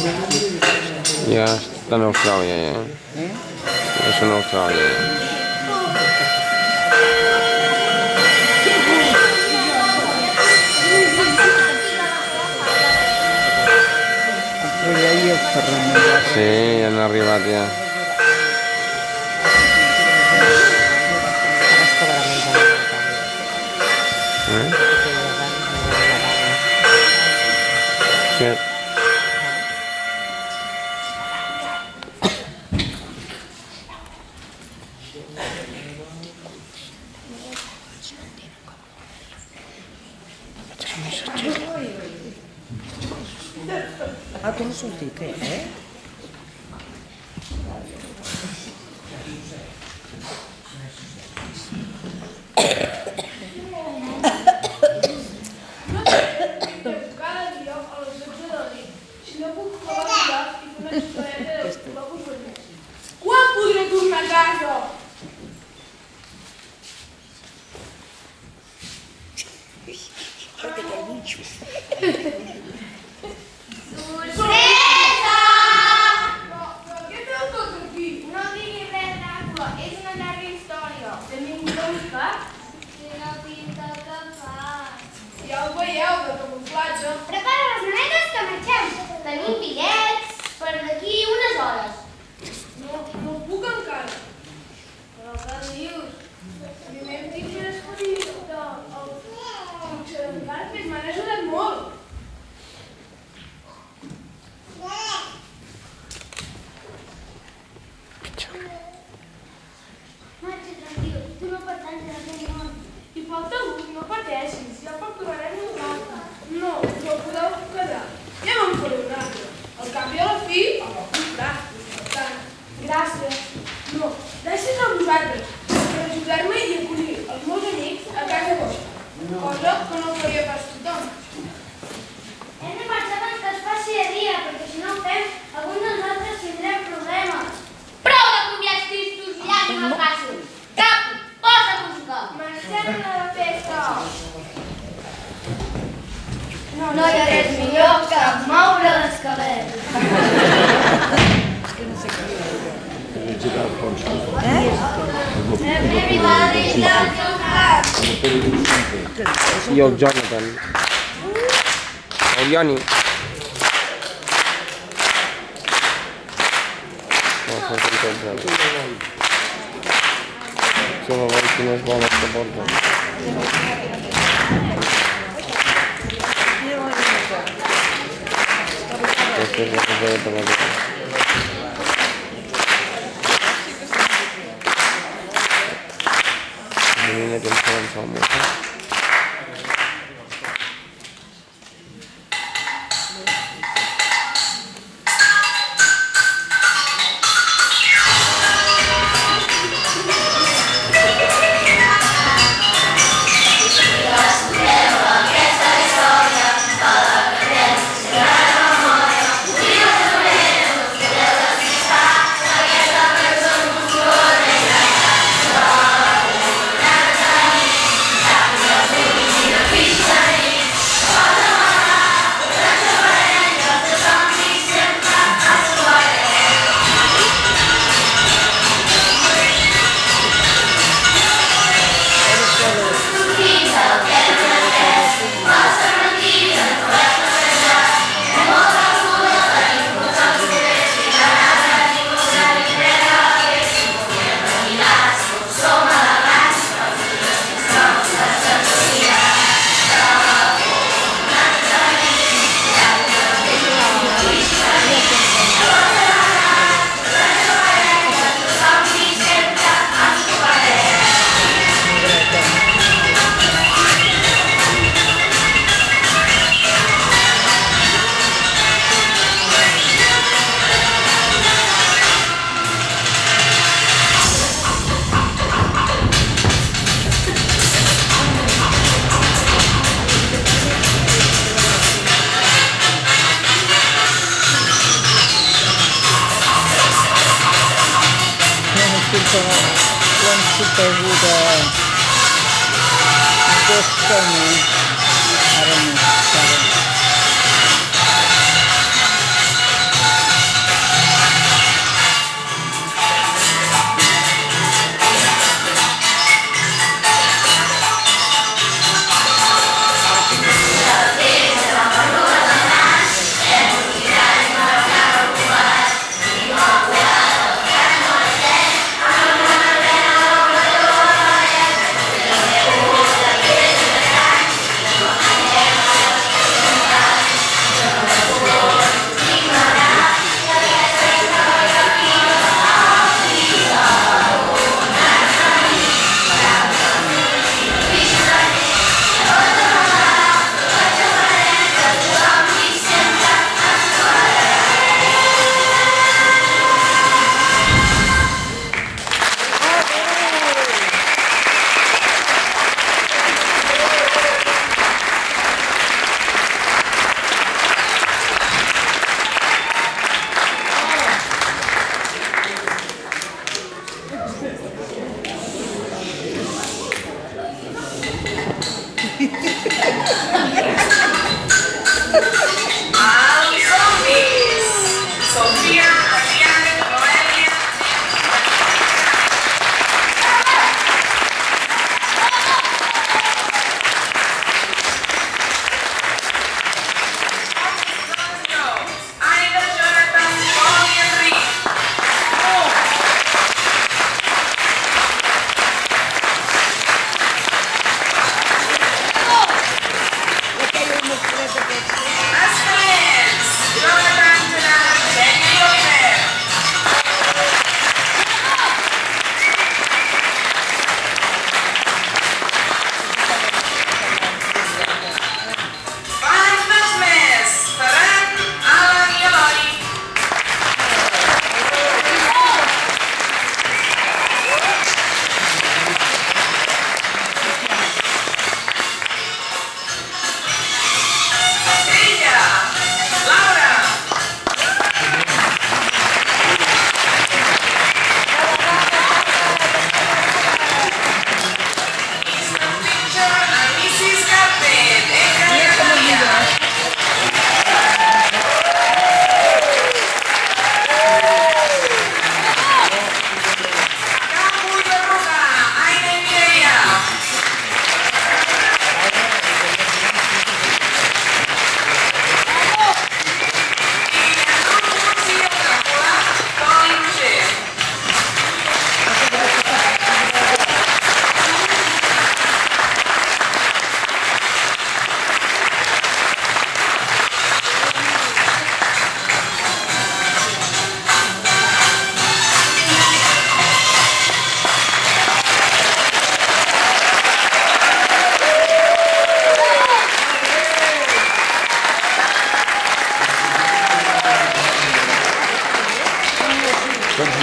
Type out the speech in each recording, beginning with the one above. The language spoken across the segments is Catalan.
Ja està en Austràlia, ja. Ja són a Austràlia, ja. Sí, ja han arribat, ja. Sí. Ah, tu no has sortit, eh? Quan podré tornar a casa? Ja ho veieu, de camuflatge. Prepara les maletes que marxem. Tenim bitllets per d'aquí unes hores. No puc encara. Però què dius? Primer em tinc que despedir del occidental, que m'han ajudat molt. Marxa, tranquil, tu no pertanys a aquest món. I falta un, no pateixis, ja facturarem nosaltres. No podeu quedar. Ja me'n faré un altre. Al cap i a la fi, el va comprar. Per tant, gràcies. No, gràcies a vosaltres per ajudar-me i acollir els meus amics a casa vostra. Cosa que no faria pas tothom. Hem de marxar abans que es faci de dia, perquè si no ho fem, alguns de nosaltres tindrem problemes. Prou de conviats tristos i llàgrimes fàcils. Capi, posa música. Marxem a la festa. No hi ha res millor que moure l'esquelet. Everybody's loves your heart. I el Jonathan. El Ioni. Són els quines boles que porten. Aquesta és la cosa de televisió. Mira que ens podem fer el motor.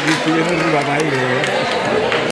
no arribar mai,